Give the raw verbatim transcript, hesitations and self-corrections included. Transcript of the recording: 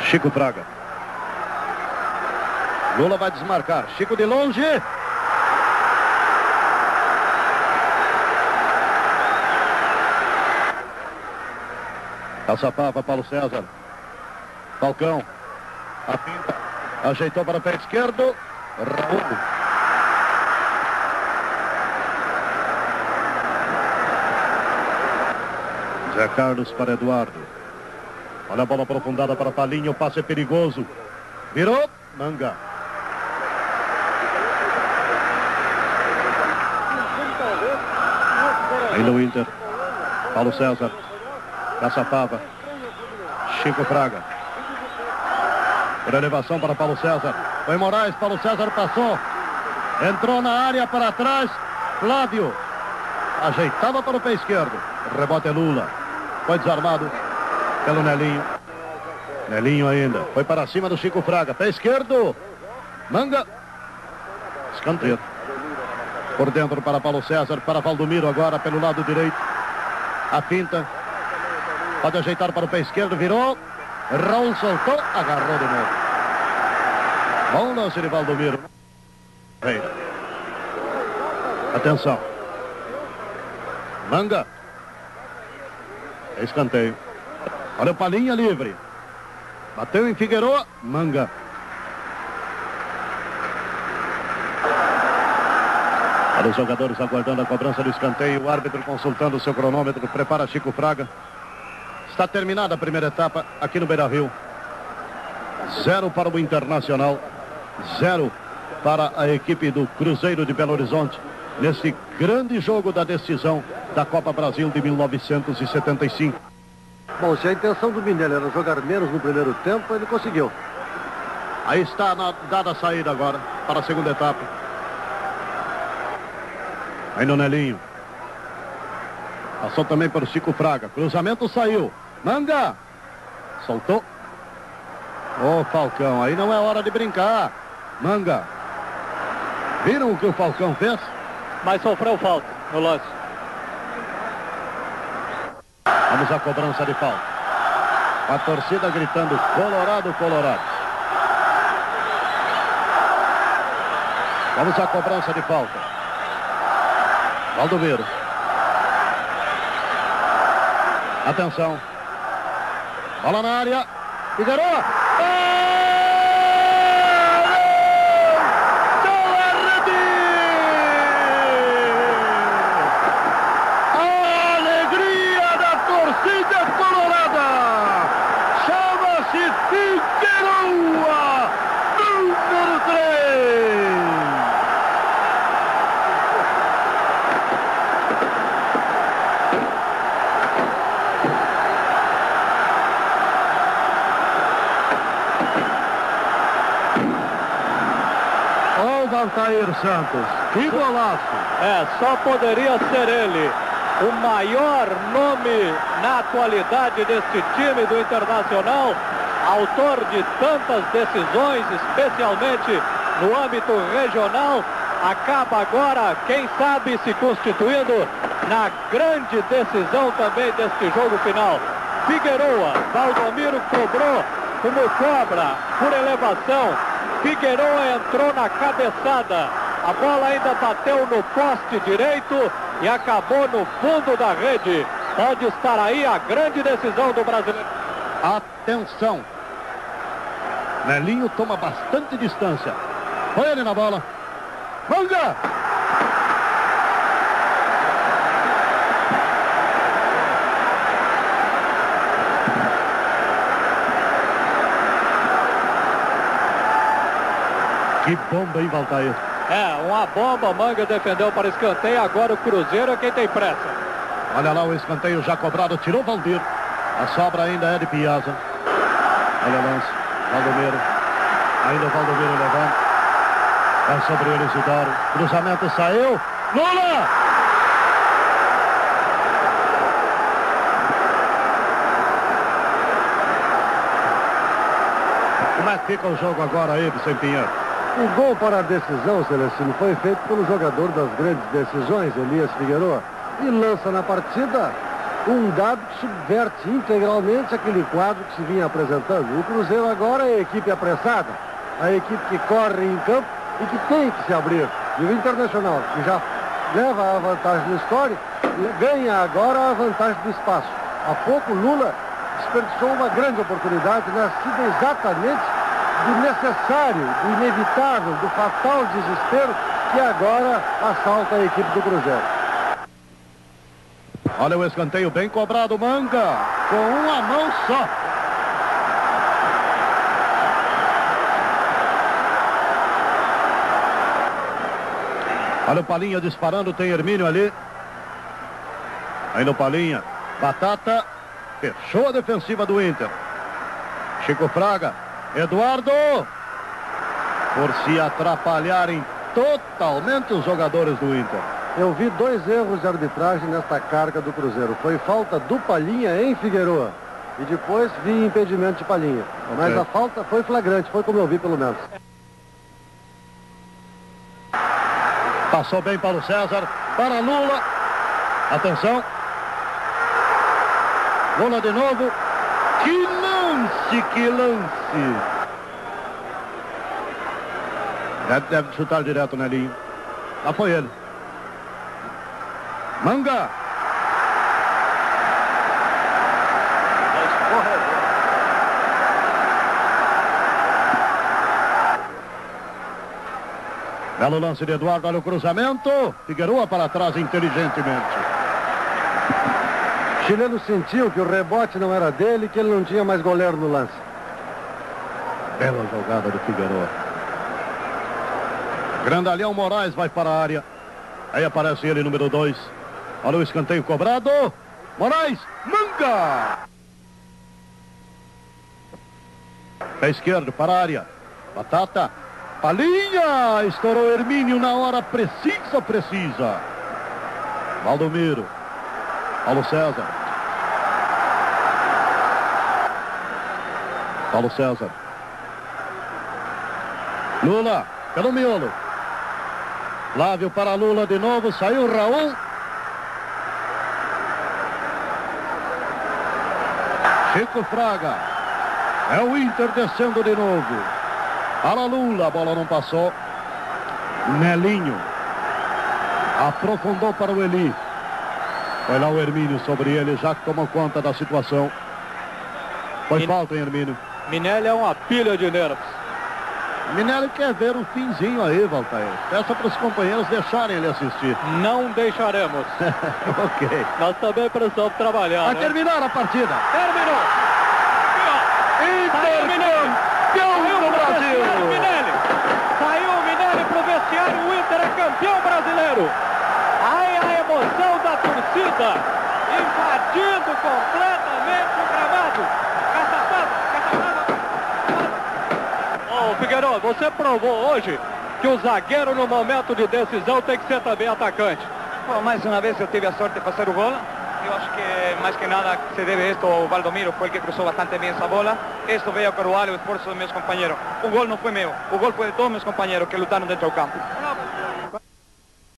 Chico Fraga. Lula vai desmarcar. Chico de longe. Caçapava, Paulo César. Falcão. A pinta. Ajeitou para o pé esquerdo. Raul. Zé Carlos para Eduardo. Olha a bola aprofundada para Palinho. O passe é perigoso. Virou. Manga. Ainda o Inter. Paulo César. Caçapava. Chico Fraga. Por elevação para Paulo César. Foi Moraes. Paulo César passou. Entrou na área para trás. Flávio. Ajeitava para o pé esquerdo. Rebote é Lula. Foi desarmado pelo Nelinho. Nelinho ainda. Foi para cima do Chico Fraga. Pé esquerdo. Manga. Escanteio. Por dentro para Paulo César. Para Valdomiro agora pelo lado direito. A finta. Pode ajeitar para o pé esquerdo. Virou. Raul soltou. Agarrou de novo. Bom lance de Valdomiro. Atenção. Manga. Escanteio. Olha o Palinha livre. Bateu em Figueroa. Manga. Olha os jogadores aguardando a cobrança do escanteio. O árbitro consultando o seu cronômetro. Prepara Chico Fraga. Está terminada a primeira etapa aqui no Beira-Rio. Zero para o Internacional. Zero para a equipe do Cruzeiro de Belo Horizonte. Nesse grande jogo da decisão da Copa Brasil de mil novecentos e setenta e cinco. Bom, se a intenção do Mineiro era jogar menos no primeiro tempo, ele conseguiu. Aí está na, dada a saída agora para a segunda etapa. Aí no Nelinho. Passou também para o Chico Fraga. Cruzamento saiu. Manga. Soltou. Ô, Falcão, aí não é hora de brincar. Manga. Viram o que o Falcão fez? Mas sofreu falta no lance. Vamos à cobrança de falta. A torcida gritando Colorado, Colorado. Vamos à cobrança de falta. Valdomiro. Atenção. Bola na área. Figueroa. Altair Santos, que golaço! É, só poderia ser ele o maior nome na atualidade deste time do Internacional, autor de tantas decisões, especialmente no âmbito regional, acaba agora, quem sabe, se constituindo na grande decisão também deste jogo final. Figueroa, Valdomiro cobrou como cobra por elevação. Figueroa entrou na cabeçada. A bola ainda bateu no poste direito e acabou no fundo da rede. Pode estar aí a grande decisão do brasileiro. Atenção. Nelinho toma bastante distância. Foi ele na bola. Manga! Que bomba, hein, Valtair? É, uma bomba. Manga defendeu para escanteio. Agora o Cruzeiro é quem tem pressa. Olha lá o escanteio já cobrado. Tirou Valdir. A sobra ainda é de Piazza. Olha o lance. Valdomiro. Ainda o Valdomiro levanta. É sobre ele, Isidoro. Cruzamento saiu. Lula! Como é que fica o jogo agora aí, Vicente Pinheiro? O gol para a decisão, Celestino, foi feito pelo jogador das grandes decisões, Elias Figueroa. E lança na partida um dado que subverte integralmente aquele quadro que se vinha apresentando. O Cruzeiro agora é a equipe apressada, a equipe que corre em campo e que tem que se abrir. E o Internacional, que já leva a vantagem no score, ganha agora a vantagem do espaço. Há pouco Lula desperdiçou uma grande oportunidade, nascida exatamente do necessário, do inevitável, do fatal desespero que agora assalta a equipe do Cruzeiro. Olha o escanteio bem cobrado, Manga, com uma mão só. Olha o Palinha disparando, tem Hermínio ali. Aí no Palinha, Batata, fechou a defensiva do Inter. Chico Fraga, Eduardo, por se atrapalharem totalmente os jogadores do Inter. Eu vi dois erros de arbitragem nesta carga do Cruzeiro. Foi falta do Palinha em Figueroa. E depois vi impedimento de Palinha. Okay. Mas a falta foi flagrante, foi como eu vi pelo menos. Passou bem Paulo César, para Lula. Atenção. Lula de novo. Que lance, que lance. Deve, deve chutar direto, Nelinho. Lá foi ele. Manga. Belo lance de Eduardo, olha o cruzamento. Figueroa para trás inteligentemente. O chileno sentiu que o rebote não era dele, que ele não tinha mais goleiro no lance. Bela jogada do Figueroa. Grandalhão Moraes vai para a área. Aí aparece ele, número dois. Olha o escanteio cobrado. Moraes, Manga. Pé esquerdo para a área. Batata. Palinha. Estourou Hermínio na hora precisa, precisa. Valdomiro. Paulo César. Paulo César. Lula. Pelo miolo. Flávio para Lula de novo. Saiu Raul. Chico Fraga. É o Inter descendo de novo. Para Lula. A bola não passou. Nelinho. Aprofundou para o Eli. Foi lá o Hermínio sobre ele. Já tomou conta da situação. Foi Min... falta em Hermínio. Minelli é uma pilha de nervos. Minelli quer ver o finzinho aí, Valtair. Peça para os companheiros deixarem ele assistir. Não deixaremos. Ok. Nós também precisamos trabalhar. Vai né? terminar a partida. Terminou. Inter campeão do Brasil. Minelli. Saiu o Minelli para o vestiário. O Inter é campeão brasileiro. Aí a emoção da torcida invadindo completamente o gramado. Figueiredo, você provou hoje que o zagueiro no momento de decisão tem que ser também atacante. Bom, mais uma vez eu tive a sorte de fazer o gol. Eu acho que mais que nada se deve esto ao Valdomiro, foi el que cruzou bastante bem essa bola. Esto veio a coroar o esforço dos meus companheiros. O gol não foi meu, o gol foi de todos meus companheiros que lutaram dentro do campo.